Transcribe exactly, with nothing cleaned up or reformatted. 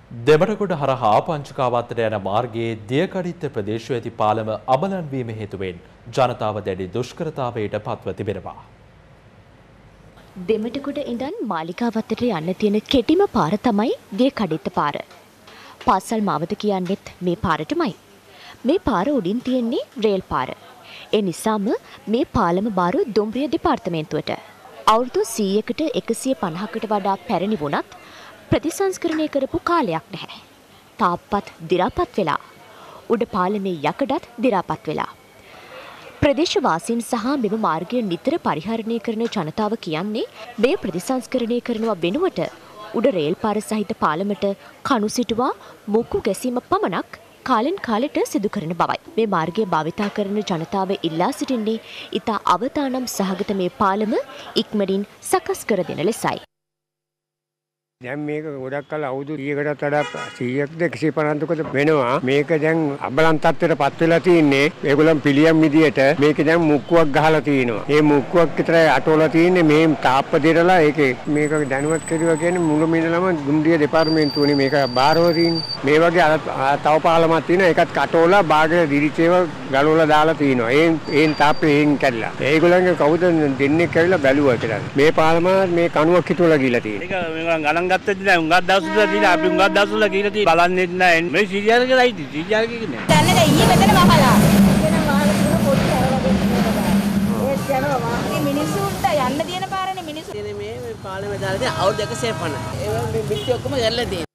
දෙමටගොඩ හරහා පංචකාවත්තට යන මාර්ගයේ දියකඩිත්ත ප්‍රදේශයේ ඇති පාලම අබලන් වීම හේතුවෙන් ජනතාව දැඩි දුෂ්කරතාවයට පත්ව තිබෙනවා. දෙමටගොඩ ඉඳන් මාලිකාවත්තට යන්න තියෙන කෙටිම පාර තමයි දියකඩිත්ත පාර. පාසල් මාවත කියන්නේත් මේ පාරටමයි. මේ පාර උඩින් තියෙන්නේ රේල් පාර. ඒ නිසාම මේ පාලම බාර දුම්රිය දෙපාර්තමේන්තුවට. අවුරුදු සීයකට එකසිය පනහකට වඩා පැරණි වුණත් ප්‍රතිසංස්කරණය කරපු කාලයක් නැහැ. තාප්පත් දි รา පත් වෙලා. උඩ පාලමේ යකඩත් දි รา පත් වෙලා. ප්‍රදේශවාසීන් සහ මෙම මාර්ගය නිතර පරිහරණය කරන ජනතාව කියන්නේ මේ ප්‍රතිසංස්කරණය කරනවා වෙනුවට උඩ රේල් පාර සහිත පාලමට කණු සිටුවා මුක්කු ගැසීම පමණක් කාලෙන් කාලෙට සිදු කරන බවයි. මේ මාර්ගය භාවිතා කරන ජනතාව ඉල්ලා සිටින්නේ ඉතා අවතානම් සහගත මේ පාලම ඉක්මනින් සකස් කර දෙන ලෙසයි. දැන් මේක ගොඩක් කල අවුරුදු සීයකටත් වඩා සීයකට එකසිය පනහකට වෙනවා. මේක දැන් අබලන් තත්ත්වයට පත් වෙලා තින්නේ. ඒගොල්ලන් පිළියම් විදියට මේක දැන් මුක්කුවක් ගහලා තිනවා. මේ මුක්කුවක් විතරයි අටවලා තින්නේ. මේ තාප්ප දෙරලා ඒකේ මේක දැනුවත් කරුවා කියන්නේ මුළු මිනලම දුම්රිය දෙපාර්තමේන්තුවනේ මේක බාරව තින්නේ. මේ වගේ තව පාලමක් තියෙනවා. ඒකත් කටෝලා බාගල දිරිචේව ගලවලා දාලා තිනවා. ඒ ඒන් තාප්පේ ඒන් කැඩලා. ඒගොල්ලන්ගේ කවුද දෙන්නෙක් ඇවිල්ලා බැලුවා කියලා. මේ පාලම මේ කණුවක් හිටවලා ගිහලා තියෙනවා. මේක මේක ගණන් ගත්තද නෑ උංගක් දවසට දීලා අපි උංගක් දවසට ගිහලා තියෙන්නේ බලන්නේ නෑ මේ සීජාර කියලායි සීජාර කියන්නේ දැන් නේද ඊයේ මෙතන වහලා වෙන වහලා තුන පොඩි අරවගෙන ඉන්නවා ඒත් යනවා මේ මිනිස්සුන්ට යන්න තියෙන පාරනේ මිනිස්සු මේ මේ පාලමේ දාලා තියෙන අවුරුදු එකසිය පනහ ඒ වගේ පිටි ඔක්කොම ගැල්ලා තියෙනවා